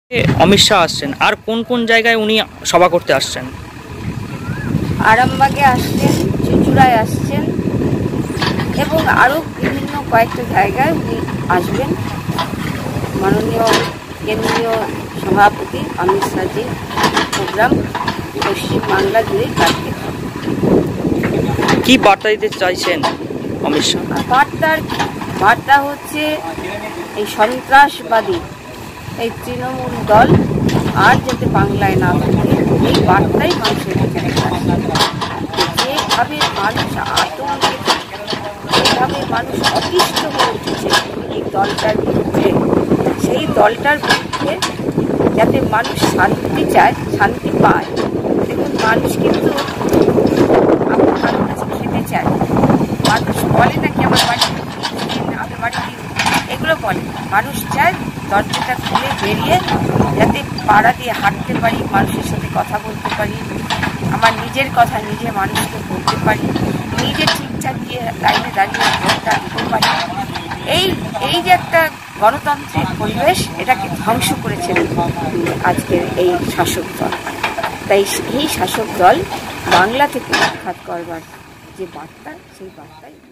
অমিত শাহ আসছেন, আর কোন কোন জায়গায় উনি সভা করতে আসছেন? আরামবাগে আসছেন, চুঁচুড়ায় আসছেন এবং আরও বিভিন্ন কয়েকটা জায়গায় উনি আসবেন। মাননীয় কেন্দ্রীয় সভাপতি অমিত শাহজির প্রোগ্রাম পশ্চিমবাংলা জুড়ে কাটতে হবে। কি বার্তা দিতে চাইছেন অমিত শাহ? বার্তা হচ্ছে এই সন্ত্রাসবাদী এই তৃণমূল দল আর যাতে বাংলায় না থাকে, এই বার্তাই মানুষের কাছে যেভাবে মানুষ আতঙ্কে, যেভাবে মানুষ অতিষ্ঠ হয়ে উঠেছে এই দলটার বিরুদ্ধে, সেই দলটার বিরুদ্ধে যাতে মানুষ শান্তি চায়, শান্তি পায়। দেখুন, মানুষ কিন্তু আমার কাছে খেতে চায়। মানুষ বলে নাকি আমার বাড়িতে আমার বাড়িতে এগুলো বলে। মানুষ চায় দরজাটা খুলে বেরিয়ে যাতে পাড়া দিয়ে হাঁটতে পারি, মানুষের সাথে কথা বলতে পারি, আমার নিজের কথা নিজে মানুষকে বলতে পারি, নিজে ঠিকঠাক দিয়ে লাইনে দাঁড়িয়ে ভোটটা দিতে পারি। এই যে একটা গণতান্ত্রিক পরিবেশ, এটাকে ধ্বংস করেছে আজকের এই শাসক দল। তাই এই শাসক দল বাংলা থেকে উৎখাত করবার যে বার্তা, সেই বার্তাই